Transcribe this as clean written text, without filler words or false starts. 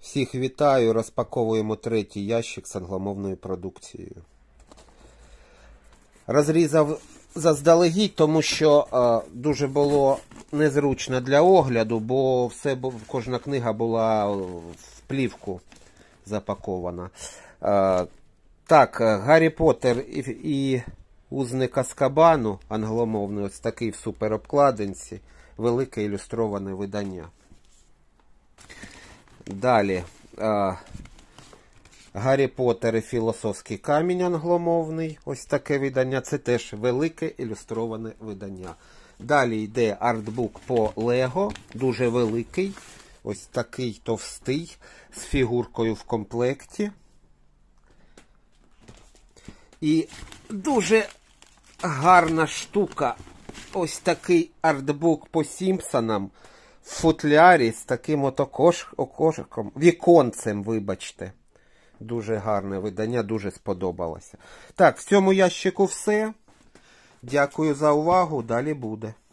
Всіх вітаю, розпаковуємо третій ящик з англомовною продукцією. Розрізав заздалегідь, тому що дуже було незручно для огляду, бо кожна книга була в плівку запакована. Так, Гаррі Поттер і Узник Азкабану, англомовний, ось такий в суперобкладинці, велике ілюстроване видання. Далі, Гаррі Поттер і Філософський камінь англомовний, ось таке видання, це теж велике ілюстроване видання. Далі йде артбук по Лего, дуже великий, ось такий товстий, з фігуркою в комплекті. І дуже гарна штука, ось такий артбук по Сімпсонам, в футлярі з таким от окошком, віконцем, вибачте. Дуже гарне видання, дуже сподобалося. Так, в цьому ящику все. Дякую за увагу, далі буде.